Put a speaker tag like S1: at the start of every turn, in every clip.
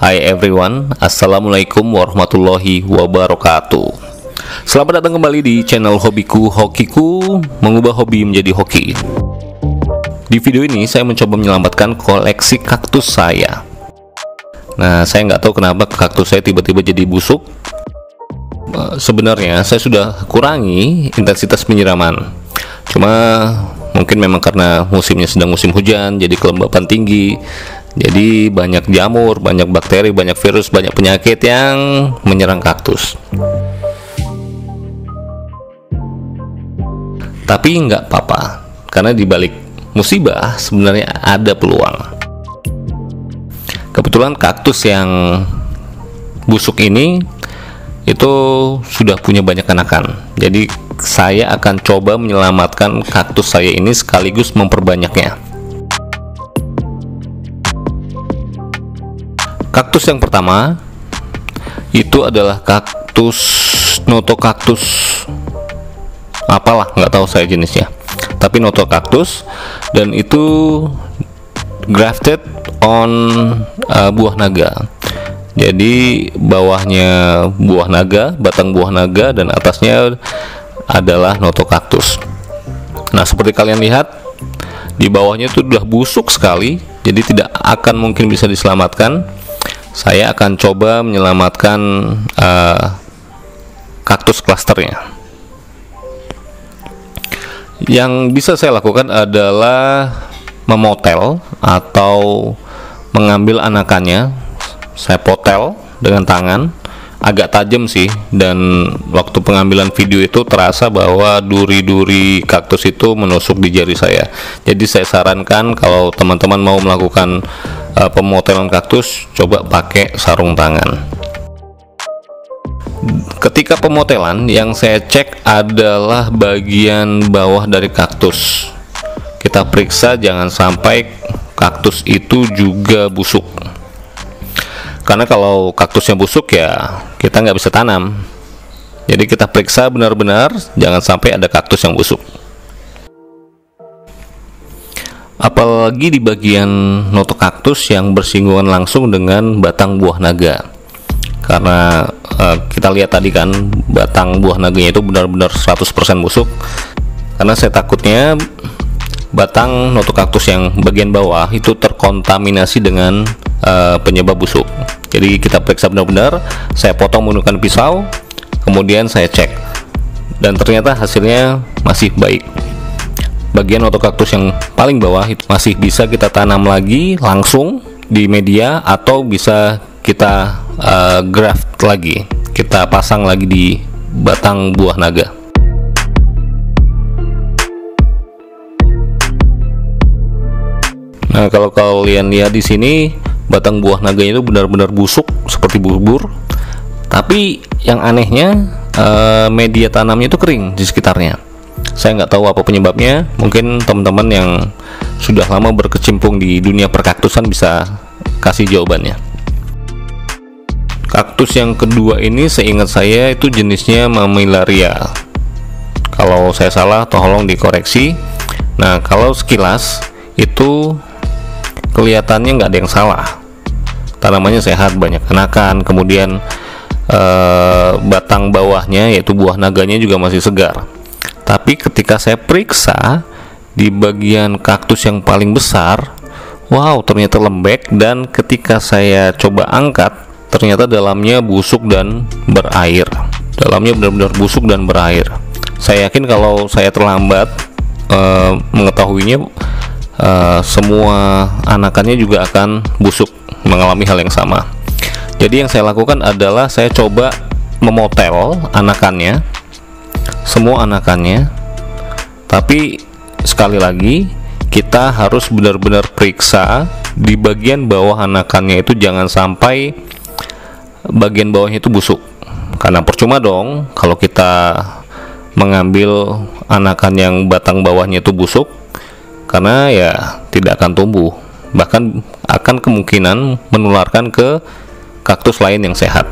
S1: Hai everyone, Assalamualaikum warahmatullahi wabarakatuh. Selamat datang kembali di channel hobiku, Hokiku, mengubah hobi menjadi hoki. Di video ini saya mencoba menyelamatkan koleksi kaktus saya. Nah, saya nggak tahu kenapa kaktus saya tiba-tiba jadi busuk. Sebenarnya saya sudah kurangi intensitas penyiraman. Cuma mungkin memang karena musimnya sedang musim hujan, jadi kelembapan tinggi. Jadi banyak jamur, banyak bakteri, banyak virus, banyak penyakit yang menyerang kaktus. Tapi nggak apa-apa, karena di balik musibah sebenarnya ada peluang. Kebetulan kaktus yang busuk ini itu sudah punya banyak anakan. Jadi saya akan coba menyelamatkan kaktus saya ini sekaligus memperbanyaknya. Kaktus yang pertama itu adalah kaktus Notocactus, apalah nggak tahu saya jenisnya, tapi Notocactus, dan itu grafted on buah naga. Jadi bawahnya buah naga, batang buah naga, dan atasnya adalah Notocactus. Nah, seperti kalian lihat, di bawahnya itu sudah busuk sekali, jadi tidak akan mungkin bisa diselamatkan. Saya akan coba menyelamatkan kaktus klasternya. Yang bisa saya lakukan adalah memotel atau mengambil anakannya. Saya potel dengan tangan, agak tajam sih, dan waktu pengambilan video itu terasa bahwa duri-duri kaktus itu menusuk di jari saya. Jadi saya sarankan kalau teman-teman mau melakukan pemotelan kaktus, coba pakai sarung tangan. Ketika pemotelan, yang saya cek adalah bagian bawah dari kaktus. Kita periksa jangan sampai kaktus itu juga busuk, karena kalau kaktusnya busuk ya kita nggak bisa tanam. Jadi kita periksa benar-benar jangan sampai ada kaktus yang busuk. Apalagi di bagian Notocactus yang bersinggungan langsung dengan batang buah naga. Karena kita lihat tadi kan, batang buah naganya itu benar-benar 100% busuk. Karena saya takutnya batang Notocactus yang bagian bawah itu terkontaminasi dengan penyebab busuk. Jadi kita periksa benar-benar, saya potong menggunakan pisau, kemudian saya cek, dan ternyata hasilnya masih baik. Bagian Notocactus yang paling bawah itu masih bisa kita tanam lagi langsung di media, atau bisa kita graft lagi, kita pasang lagi di batang buah naga. Nah, kalau kalian lihat di sini, batang buah naganya itu benar-benar busuk seperti bubur. Tapi yang anehnya, media tanamnya itu kering di sekitarnya. Saya nggak tahu apa penyebabnya. Mungkin teman-teman yang sudah lama berkecimpung di dunia perkaktusan bisa kasih jawabannya. Kaktus yang kedua ini seingat saya itu jenisnya Mammillaria. Kalau saya salah tolong dikoreksi. Nah, kalau sekilas itu kelihatannya nggak ada yang salah. Tanamannya sehat, banyak anakan, kemudian batang bawahnya yaitu buah naganya juga masih segar. Tapi ketika saya periksa di bagian kaktus yang paling besar, wow, ternyata lembek, dan ketika saya coba angkat, ternyata dalamnya busuk dan berair. Dalamnya benar-benar busuk dan berair. Saya yakin kalau saya terlambat mengetahuinya, semua anakannya juga akan busuk, mengalami hal yang sama. Jadi yang saya lakukan adalah saya coba memotel anakannya, semua anakannya. Tapi sekali lagi kita harus benar-benar periksa di bagian bawah anakannya itu, jangan sampai bagian bawahnya itu busuk. Karena percuma dong kalau kita mengambil anakan yang batang bawahnya itu busuk, karena ya tidak akan tumbuh, bahkan akan kemungkinan menularkan ke kaktus lain yang sehat.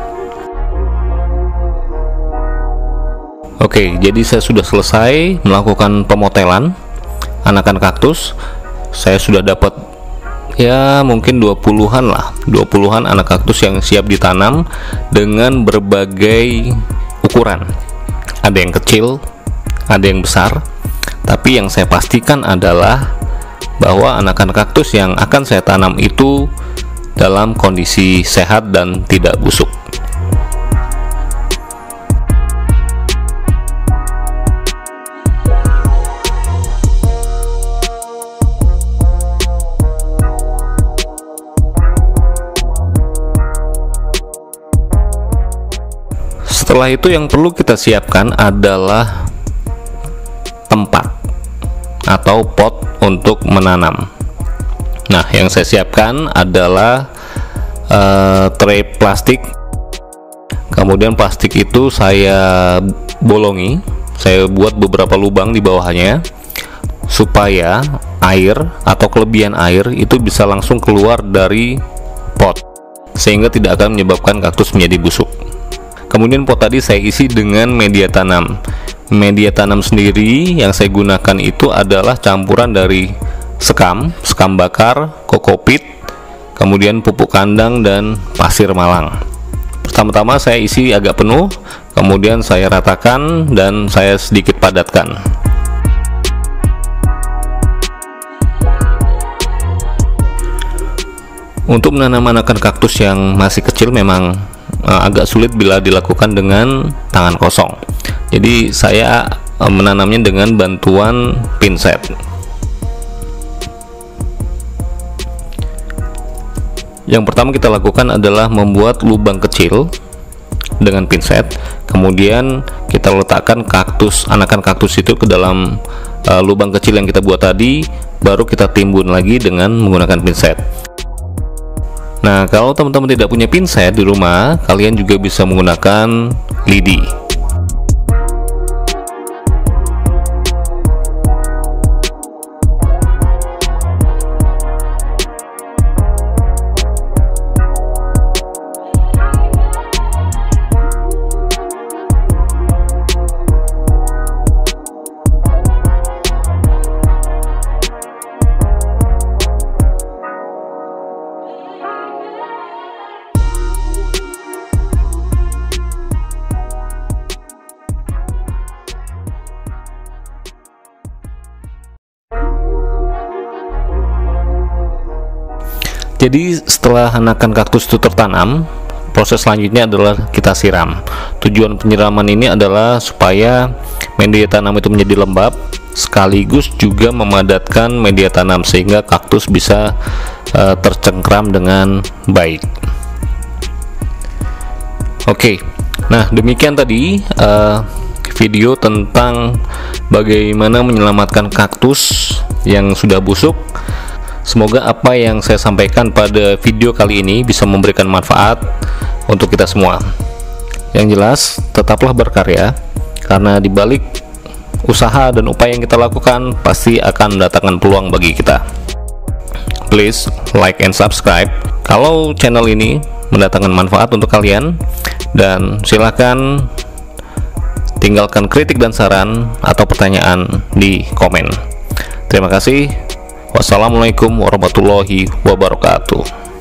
S1: Oke, jadi saya sudah selesai melakukan pemotelan anakan kaktus. Saya sudah dapat ya mungkin 20-an lah, 20-an anak kaktus yang siap ditanam dengan berbagai ukuran. Ada yang kecil, ada yang besar, tapi yang saya pastikan adalah bahwa anak-anak kaktus yang akan saya tanam itu dalam kondisi sehat dan tidak busuk. Setelah itu yang perlu kita siapkan adalah tempat atau pot untuk menanam. Nah, yang saya siapkan adalah tray plastik. Kemudian plastik itu saya bolongi, saya buat beberapa lubang di bawahnya supaya air atau kelebihan air itu bisa langsung keluar dari pot, sehingga tidak akan menyebabkan kaktus menjadi busuk. Kemudian pot tadi saya isi dengan media tanam. Media tanam sendiri yang saya gunakan itu adalah campuran dari sekam bakar, kokopit, kemudian pupuk kandang dan pasir malang. Pertama-tama saya isi agak penuh, kemudian saya ratakan dan saya sedikit padatkan. Untuk menanam anakan kaktus yang masih kecil memang agak sulit bila dilakukan dengan tangan kosong. Jadi saya menanamnya dengan bantuan pinset. Yang pertama kita lakukan adalah membuat lubang kecil dengan pinset. Kemudian kita letakkan anakan kaktus itu ke dalam lubang kecil yang kita buat tadi, baru kita timbun lagi dengan menggunakan pinset. Nah, kalau teman-teman tidak punya pinset di rumah, kalian juga bisa menggunakan lidi. Jadi setelah anakan kaktus itu tertanam, proses selanjutnya adalah kita siram. Tujuan penyiraman ini adalah supaya media tanam itu menjadi lembab, sekaligus juga memadatkan media tanam sehingga kaktus bisa tercengkram dengan baik. Oke, nah demikian tadi video tentang bagaimana menyelamatkan kaktus yang sudah busuk. Semoga apa yang saya sampaikan pada video kali ini bisa memberikan manfaat untuk kita semua. Yang jelas, tetaplah berkarya, karena dibalik usaha dan upaya yang kita lakukan pasti akan mendatangkan peluang bagi kita. Please like and subscribe kalau channel ini mendatangkan manfaat untuk kalian, dan silahkan tinggalkan kritik dan saran atau pertanyaan di komen. Terima kasih. Wassalamualaikum warahmatullahi wabarakatuh.